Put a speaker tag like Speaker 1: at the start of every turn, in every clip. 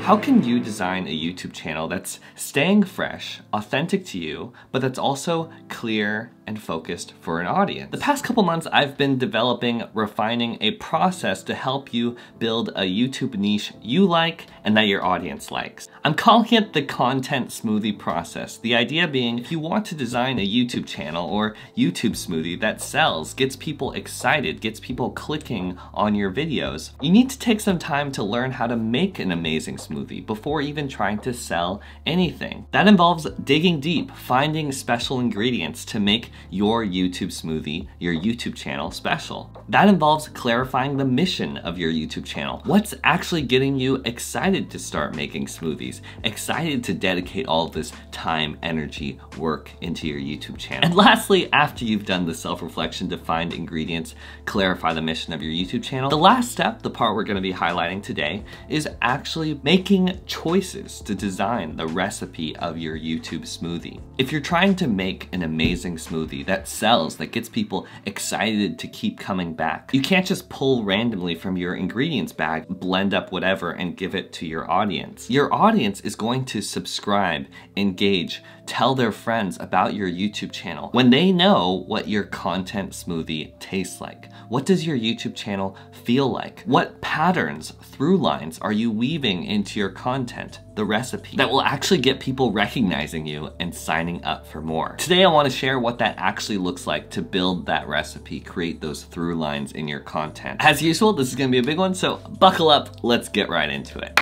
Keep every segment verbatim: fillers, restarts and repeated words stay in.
Speaker 1: How can you design a YouTube channel that's staying fresh, authentic to you, but that's also clear and focused for an audience? The past couple months, I've been developing, refining a process to help you build a YouTube niche you like and that your audience likes. I'm calling it the content smoothie process. The idea being, if you want to design a YouTube channel or YouTube smoothie that sells, gets people excited, gets people clicking on your videos, you need to take some time to learn how to make an amazing smoothie before even trying to sell anything. That involves digging deep, finding special ingredients to make your YouTube smoothie, your YouTube channel special. That involves clarifying the mission of your YouTube channel. What's actually getting you excited to start making smoothies, excited to dedicate all of this time, energy, work into your YouTube channel. And lastly, after you've done the self-reflection to find ingredients, clarify the mission of your YouTube channel, the last step, the part we're gonna be highlighting today, is actually making choices to design the recipe of your YouTube smoothie. If you're trying to make an amazing smoothie that sells, that gets people excited to keep coming back, you can't just pull randomly from your ingredients bag, blend up whatever, and give it to your audience. Your audience is going to subscribe, engage, tell their friends about your YouTube channel when they know what your content smoothie tastes like. What does your YouTube channel feel like? What patterns, through lines are you weaving into your content, the recipe, that will actually get people recognizing you and signing up for more? Today, I want to share what that actually looks like to build that recipe, create those through lines in your content. As usual, this is going to be a big one, so buckle up, let's get right into it.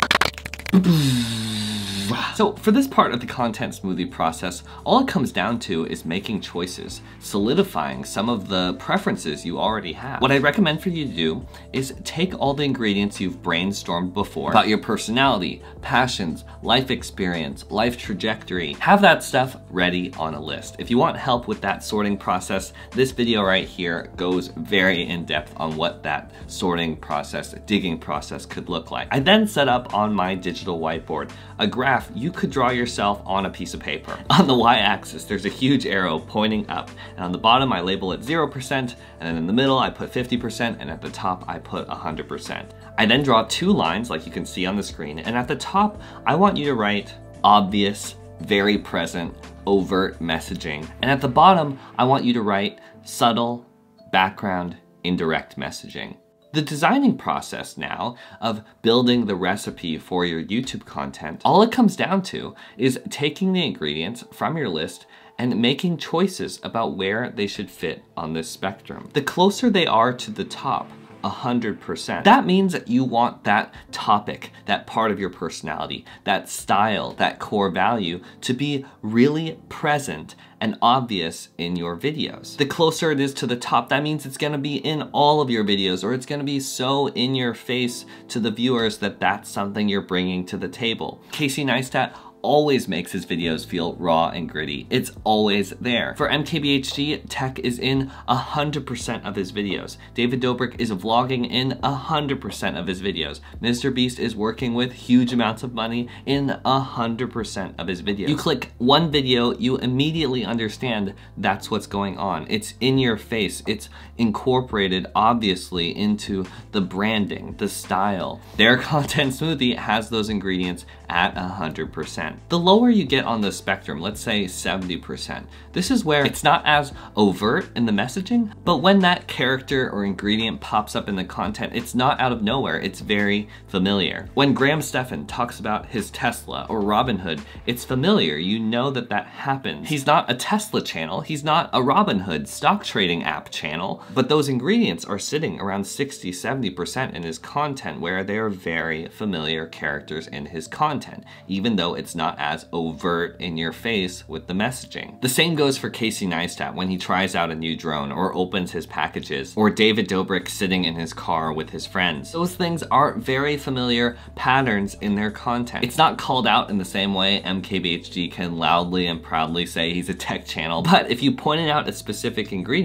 Speaker 1: So for this part of the content smoothie process, all it comes down to is making choices, solidifying some of the preferences you already have. What I recommend for you to do is take all the ingredients you've brainstormed before about your personality, passions, life experience, life trajectory. Have that stuff ready on a list. If you want help with that sorting process, this video right here goes very in depth on what that sorting process, digging process could look like. I then set up on my digital whiteboard a graph you could draw yourself on a piece of paper. On the y-axis, there's a huge arrow pointing up, and on the bottom I label it zero percent, and then in the middle I put fifty percent, and at the top I put one hundred percent. I then draw two lines like you can see on the screen, and at the top I want you to write obvious, very present, overt messaging, and at the bottom I want you to write subtle, background, indirect messaging. The designing process now of building the recipe for your YouTube content, all it comes down to is taking the ingredients from your list and making choices about where they should fit on this spectrum. The closer they are to the top, one hundred percent. That means that you want that topic, that part of your personality, that style, that core value to be really present and obvious in your videos. The closer it is to the top, that means it's gonna be in all of your videos, or it's gonna be so in your face to the viewers that that's something you're bringing to the table. Casey Neistat always makes his videos feel raw and gritty. It's always there. For M K B H D, tech is in one hundred percent of his videos. David Dobrik is vlogging in one hundred percent of his videos. Mister Beast is working with huge amounts of money in one hundred percent of his videos. You click one video, you immediately understand that's what's going on. It's in your face. It's incorporated obviously into the branding, the style. Their content smoothie has those ingredients at one hundred percent. The lower you get on the spectrum, let's say seventy percent, this is where it's not as overt in the messaging, but when that character or ingredient pops up in the content, it's not out of nowhere, it's very familiar. When Graham Stephan talks about his Tesla or Robinhood, it's familiar, you know that that happens. He's not a Tesla channel, he's not a Robinhood stock trading app channel, but those ingredients are sitting around sixty, seventy percent in his content where they are very familiar characters in his content, even though it's not as overt in your face with the messaging. The same goes for Casey Neistat when he tries out a new drone or opens his packages, or David Dobrik sitting in his car with his friends. Those things are very familiar patterns in their content. It's not called out in the same way M K B H D can loudly and proudly say he's a tech channel, but if you pointed out a specific ingredient,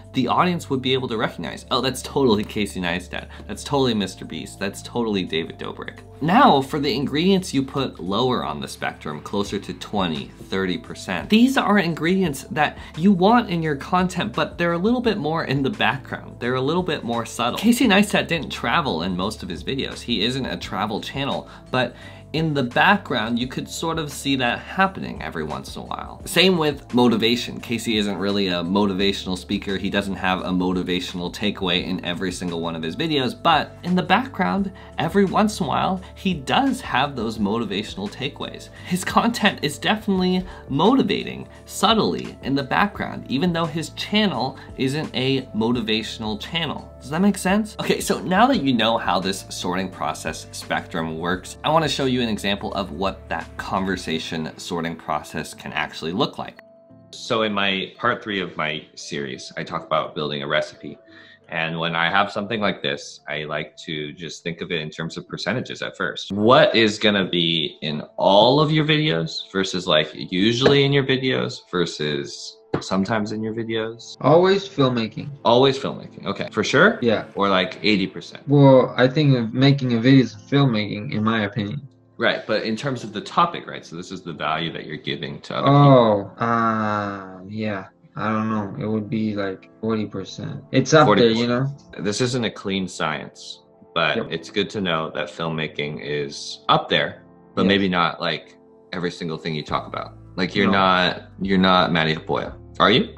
Speaker 1: the audience would be able to recognize, oh, that's totally Casey Neistat, that's totally Mister Beast, that's totally David Dobrik. Now, for the ingredients you put lower on the spectrum, closer to twenty, thirty percent, these are ingredients that you want in your content, but they're a little bit more in the background. They're a little bit more subtle. Casey Neistat didn't travel in most of his videos. He isn't a travel channel, but in the background, you could sort of see that happening every once in a while. Same with motivation. Casey isn't really a motivational speaker. He doesn't have a motivational takeaway in every single one of his videos, but in the background, every once in a while, he does have those motivational takeaways. His content is definitely motivating, subtly in the background, even though his channel isn't a motivational channel. Does that make sense? Okay, so now that you know how this sorting process spectrum works, I want to show you an example of what that conversation sorting process can actually look like. So in my part three of my series, I talk about building a recipe. And when I have something like this, I like to just think of it in terms of percentages at first. What is gonna be in all of your videos versus like usually in your videos versus sometimes in your videos?
Speaker 2: Always filmmaking.
Speaker 1: Always filmmaking, okay. For sure?
Speaker 2: Yeah.
Speaker 1: Or like eighty percent?
Speaker 2: Well, I think of making a video is filmmaking, in my opinion.
Speaker 1: Right, but in terms of the topic, right? So this is the value that you're giving to other people.
Speaker 2: Oh, uh, yeah. I don't know. It would be like forty percent. It's up
Speaker 1: forty
Speaker 2: there,
Speaker 1: percent.
Speaker 2: you know?
Speaker 1: This isn't a clean science, but
Speaker 2: Yep.
Speaker 1: it's good to know that filmmaking is up there, but
Speaker 2: Yes.
Speaker 1: maybe not like every single thing you talk about. Like you're
Speaker 2: No.
Speaker 1: not, you're not Manny Hapoya. Are you?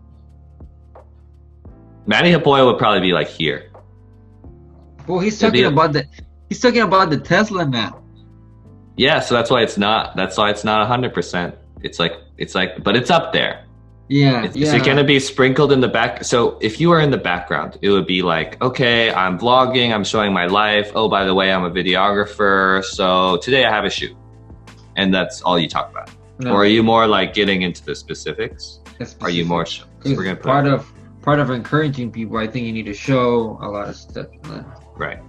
Speaker 1: Manny Hapoya would probably be like here.
Speaker 2: Well, he's
Speaker 1: It'd be
Speaker 2: talking
Speaker 1: a-
Speaker 2: about the he's talking about the Tesla now.
Speaker 1: Yeah, so that's why it's not, that's why it's not one hundred percent. It's like, it's like, but it's up there.
Speaker 2: Yeah,
Speaker 1: It's,
Speaker 2: yeah.
Speaker 1: it's gonna be sprinkled in the back. So if you were in the background, it would be like, okay, I'm vlogging, I'm showing my life. Oh, by the way, I'm a videographer. So today I have a shoot. And that's all you talk about.
Speaker 2: No,
Speaker 1: Or are you more like getting into the specifics?
Speaker 2: it's
Speaker 1: Are you
Speaker 2: specific.
Speaker 1: more, sh- so
Speaker 2: Because
Speaker 1: we're gonna put,
Speaker 2: part of part of encouraging people, I think you need to show a lot of stuff.
Speaker 1: right.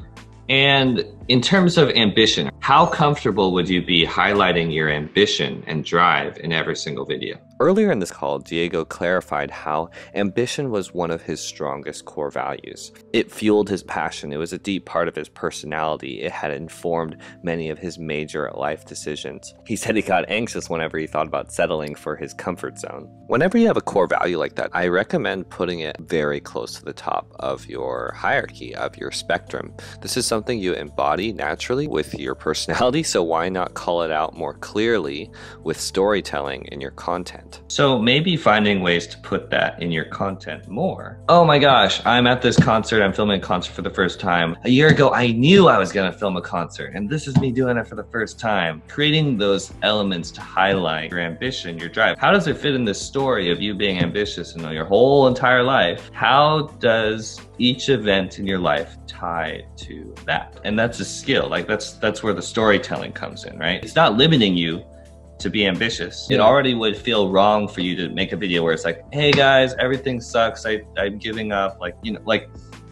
Speaker 1: And in terms of ambition, how comfortable would you be highlighting your ambition and drive in every single video? Earlier in this call, Diego clarified how ambition was one of his strongest core values. It fueled his passion. It was a deep part of his personality. It had informed many of his major life decisions. He said he got anxious whenever he thought about settling for his comfort zone. Whenever you have a core value like that, I recommend putting it very close to the top of your hierarchy, of your spectrum. This is something you embody naturally with your personality, so why not call it out more clearly with storytelling in your content? So maybe finding ways to put that in your content more. Oh my gosh, I'm at this concert, I'm filming a concert for the first time. A year ago, I knew I was gonna film a concert, and this is me doing it for the first time. Creating those elements to highlight your ambition, your drive. How does it fit in this story of you being ambitious in your whole entire life? How does each event in your life tie to that? And that's a skill, like that's that's where the storytelling comes in, right? It's not limiting you to be ambitious. It
Speaker 2: Yeah.
Speaker 1: already would feel wrong for you to make a video where it's like, hey guys, everything sucks, I, I'm giving up, like, you know, like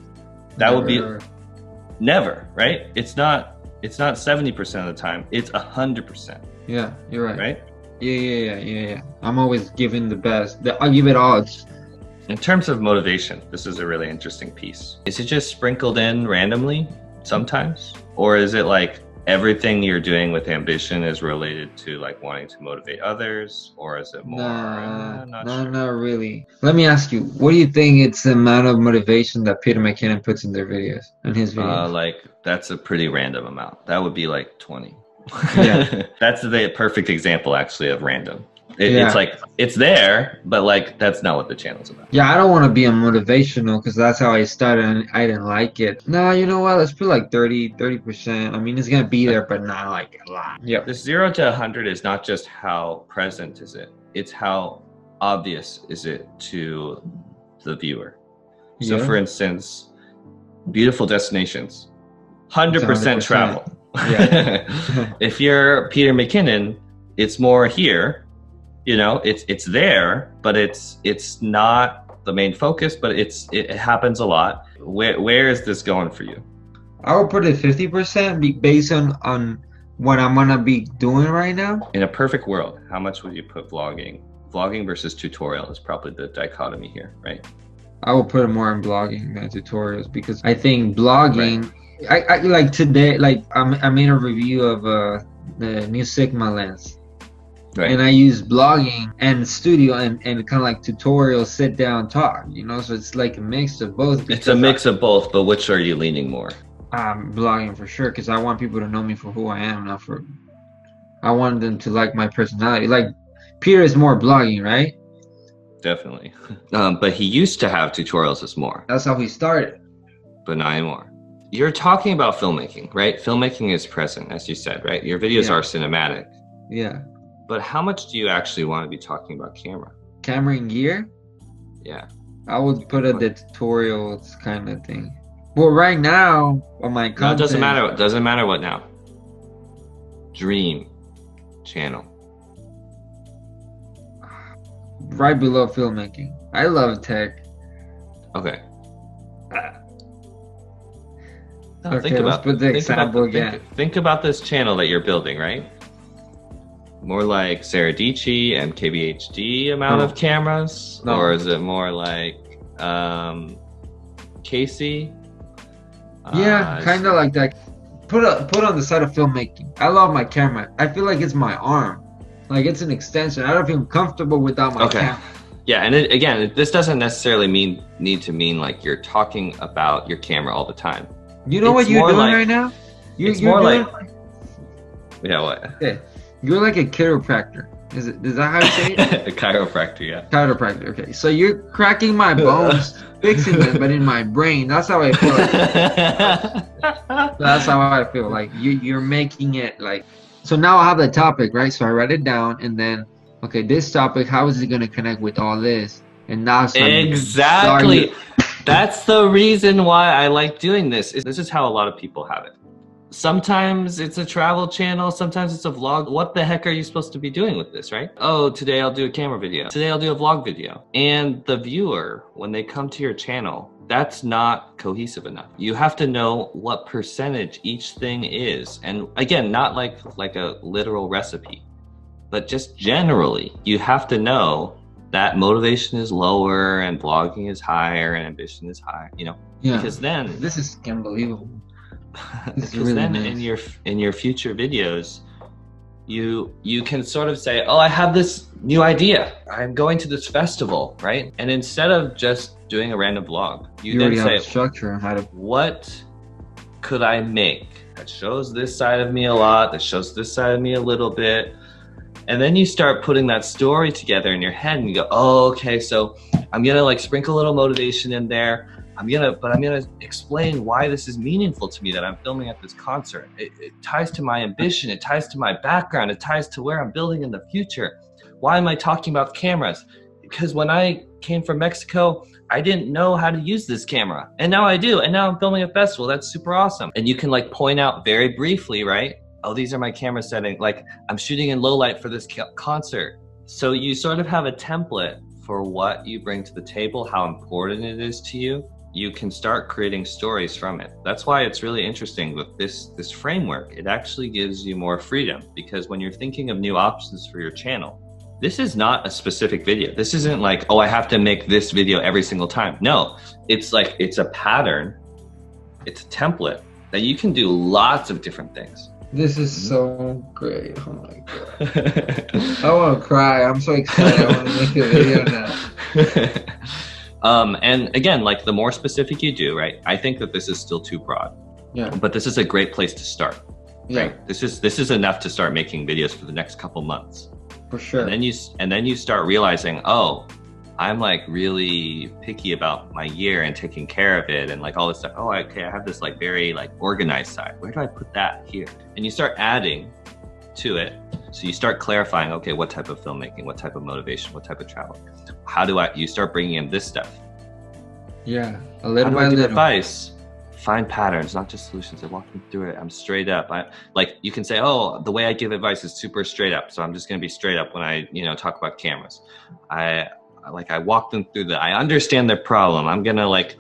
Speaker 1: that would be
Speaker 2: Never.
Speaker 1: never, right? It's not, it's not seventy percent of the time, it's one hundred percent,
Speaker 2: Yeah, you're right.
Speaker 1: right?
Speaker 2: Yeah, yeah, yeah, yeah, yeah. I'm always giving the best. The, I give it odds.
Speaker 1: In terms of motivation, this is a really interesting piece. Is it just sprinkled in randomly sometimes? Or is it like everything you're doing with ambition is related to like wanting to motivate others? Or is it more,
Speaker 2: Nah,
Speaker 1: uh, not
Speaker 2: no,
Speaker 1: sure.
Speaker 2: not really. Let me ask you, what do you think it's the amount of motivation that Peter McKinnon puts in their videos, in his
Speaker 1: Uh,
Speaker 2: videos?
Speaker 1: like that's a pretty random amount. That would be like twenty.
Speaker 2: Yeah.
Speaker 1: That's the perfect example actually of random. It,
Speaker 2: Yeah.
Speaker 1: It's like, it's there, but like, that's not what the channel's about.
Speaker 2: Yeah, I don't want to be a motivational because that's how I started and I didn't like it. No, you know what? Let's put like thirty, thirty percent. I mean, it's going to be there, but not like a lot. Yep.
Speaker 1: The zero to one hundred is not just how present is it, it's how obvious is it to the viewer. So
Speaker 2: Yeah.
Speaker 1: for instance, beautiful destinations, one hundred percent
Speaker 2: one hundred percent.
Speaker 1: travel.
Speaker 2: Yeah.
Speaker 1: If you're Peter McKinnon, it's more here, you know, it's it's there, but it's it's not the main focus, but it's it happens a lot. Where where is this going for you?
Speaker 2: I would put it fifty percent be based on, on what I'm going to be doing right now.
Speaker 1: In a perfect world, how much would you put vlogging? Vlogging versus tutorial is probably the dichotomy here, right?
Speaker 2: I will put it more in blogging than tutorials because I think
Speaker 1: Right.
Speaker 2: blogging. I, I like today. Like I'm, I made a review of uh the new Sigma lens,
Speaker 1: Right.
Speaker 2: and I use blogging and studio and and kind of like tutorial, sit down, talk. You know, so it's like a mix of both.
Speaker 1: It's a
Speaker 2: Because
Speaker 1: mix of both, but which are you leaning more?
Speaker 2: I, I'm blogging for sure because I want people to know me for who I am, not for. I want them to like my personality. Like Peter is more blogging, right?
Speaker 1: Definitely. Um, but he used to have tutorials as more,
Speaker 2: That's how he started.
Speaker 1: but not anymore. You're talking about filmmaking, right? Filmmaking is present, as you said, right? Your videos
Speaker 2: Yeah.
Speaker 1: are cinematic.
Speaker 2: Yeah.
Speaker 1: But how much do you actually want to be talking about camera?
Speaker 2: Camera and gear.
Speaker 1: Yeah.
Speaker 2: I would put it the tutorials kind of thing. Well, right now on my content,
Speaker 1: No, it doesn't matter. It doesn't matter what now. Dream channel.
Speaker 2: right below filmmaking. I love tech.
Speaker 1: Okay. No,
Speaker 2: Okay,
Speaker 1: think
Speaker 2: let's
Speaker 1: about,
Speaker 2: put the
Speaker 1: think
Speaker 2: example
Speaker 1: about,
Speaker 2: again.
Speaker 1: Think, think about this channel that you're building, right? More like Sarah Dici and K B H D amount
Speaker 2: No.
Speaker 1: of cameras?
Speaker 2: No.
Speaker 1: Or is it more like um, Casey?
Speaker 2: Yeah,
Speaker 1: Uh,
Speaker 2: kind of like that. Put a, put on the side of filmmaking. I love my camera. I feel like it's my arm. Like it's an extension. I don't feel comfortable without my
Speaker 1: Okay.
Speaker 2: camera.
Speaker 1: Yeah, and it, again, it- this doesn't necessarily mean need to mean like you're talking about your camera all the time.
Speaker 2: You know
Speaker 1: It's
Speaker 2: what you're
Speaker 1: more
Speaker 2: doing
Speaker 1: like-
Speaker 2: right now? You,
Speaker 1: it's
Speaker 2: you're
Speaker 1: more
Speaker 2: doing,
Speaker 1: like- Yeah, what?
Speaker 2: okay. You're like a chiropractor. Is it? Is that how you say it?
Speaker 1: A chiropractor, yeah.
Speaker 2: Chiropractor. Okay. So you're cracking my bones, fixing them, but in my brain. That's how I feel. Like, that's how I feel. Like you, you're making it like. So now I have the topic, right? So I write it down, and then, okay, this topic. How is it gonna connect with all this? And now it's time to
Speaker 1: Exactly.
Speaker 2: start-
Speaker 1: That's the reason why I like doing this. Is This is how a lot of people have it. Sometimes it's a travel channel, sometimes it's a vlog. What the heck are you supposed to be doing with this, right? Oh, today I'll do a camera video. Today I'll do a vlog video. And the viewer, when they come to your channel, that's not cohesive enough. You have to know what percentage each thing is. And again, not like, like a literal recipe, but just generally, you have to know that motivation is lower and vlogging is higher and ambition is high, you know,
Speaker 2: Yeah.
Speaker 1: because then
Speaker 2: This is unbelievable. This is
Speaker 1: because
Speaker 2: really
Speaker 1: then
Speaker 2: nice.
Speaker 1: in your in your future videos you you can sort of say, oh, I have this new idea, I'm going to this festival, right? And instead of just doing a random vlog, you,
Speaker 2: You
Speaker 1: then
Speaker 2: already have a
Speaker 1: say,
Speaker 2: structure on how to.
Speaker 1: what could I make that shows this side of me a lot, that shows this side of me a little bit? And then you start putting that story together in your head and you go, oh, okay, so I'm gonna like sprinkle a little motivation in there. I'm gonna, but I'm gonna explain why this is meaningful to me that I'm filming at this concert. It, it ties to my ambition, it ties to my background, it ties to where I'm building in the future. Why am I talking about cameras? Because when I came from Mexico, I didn't know how to use this camera. And now I do, and now I'm filming a festival, that's super awesome. And you can like point out very briefly, right? Oh, these are my camera settings. Like I'm shooting in low light for this concert. So you sort of have a template for what you bring to the table, how important it is to you. You can start creating stories from it. That's why it's really interesting with this, this framework. It actually gives you more freedom because when you're thinking of new options for your channel, this is not a specific video. This isn't like, oh, I have to make this video every single time. No, it's like, it's a pattern. It's a template that you can do lots of different things.
Speaker 2: This is so great. Oh my god. I want to cry. I'm so excited. I want to make a video now.
Speaker 1: um, and again, like the more specific you do, right? I think that this is still too broad.
Speaker 2: Yeah.
Speaker 1: But this is a great place to start.
Speaker 2: Yeah,
Speaker 1: Right? This is this is enough to start making videos for the next couple months.
Speaker 2: for sure.
Speaker 1: And then you and then you start realizing, oh, I'm like really picky about my year and taking care of it and like all this stuff. Oh, okay, I have this like very like organized side. Where do I put that here? And you start adding to it. So you start clarifying, okay, what type of filmmaking, what type of motivation, what type of travel? How do I, you start bringing in this stuff.
Speaker 2: Yeah, a
Speaker 1: How
Speaker 2: little
Speaker 1: do
Speaker 2: by
Speaker 1: I give
Speaker 2: little.
Speaker 1: advice? Find patterns, not just solutions. I walk them through it. I'm straight up. I like you can say, oh, the way I give advice is super straight up. So I'm just gonna be straight up when I, you know, talk about cameras. I like I walk them through the. I understand their problem. I'm gonna like.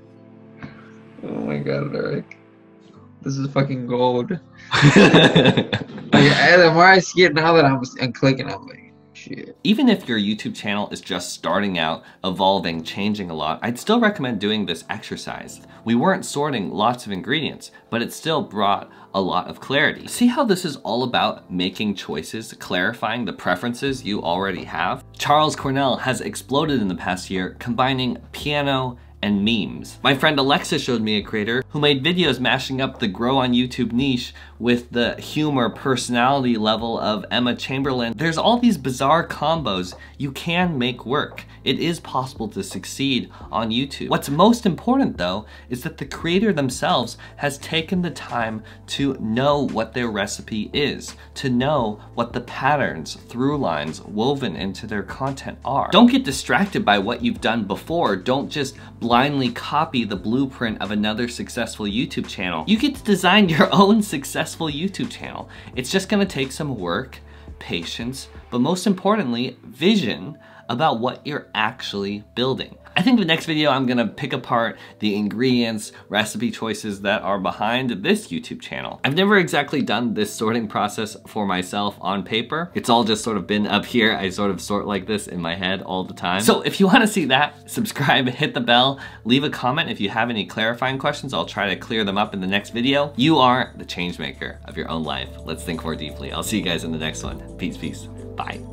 Speaker 2: Oh my god, Eric. This is fucking gold.
Speaker 1: yeah,
Speaker 2: Like, and the more I see it now that I'm, I'm clicking, I'm like, Shit.
Speaker 1: Even if your YouTube channel is just starting out, evolving, changing a lot, I'd still recommend doing this exercise. We weren't sorting lots of ingredients, but it still brought a lot of clarity. See how this is all about making choices, clarifying the preferences you already have? Charles Cornell has exploded in the past year, combining piano and memes. My friend Alexa showed me a creator who made videos mashing up the grow on YouTube niche with the humor personality level of Emma Chamberlain. There's all these bizarre combos you can make work. It is possible to succeed on YouTube. What's most important though is that the creator themselves has taken the time to know what their recipe is, to know what the patterns, through lines woven into their content are. Don't get distracted by what you've done before. Don't just blindly copy the blueprint of another successful YouTube channel. You get to design your own successful YouTube channel. It's just gonna take some work, patience, but most importantly, vision about what you're actually building. I think the next video I'm gonna pick apart the ingredients, recipe choices that are behind this YouTube channel. I've never exactly done this sorting process for myself on paper. It's all just sort of been up here. I sort of sort like this in my head all the time. So if you wanna see that, subscribe, hit the bell, leave a comment if you have any clarifying questions. I'll try to clear them up in the next video. You are the change maker of your own life. Let's think more deeply. I'll see you guys in the next one. Peace, peace, bye.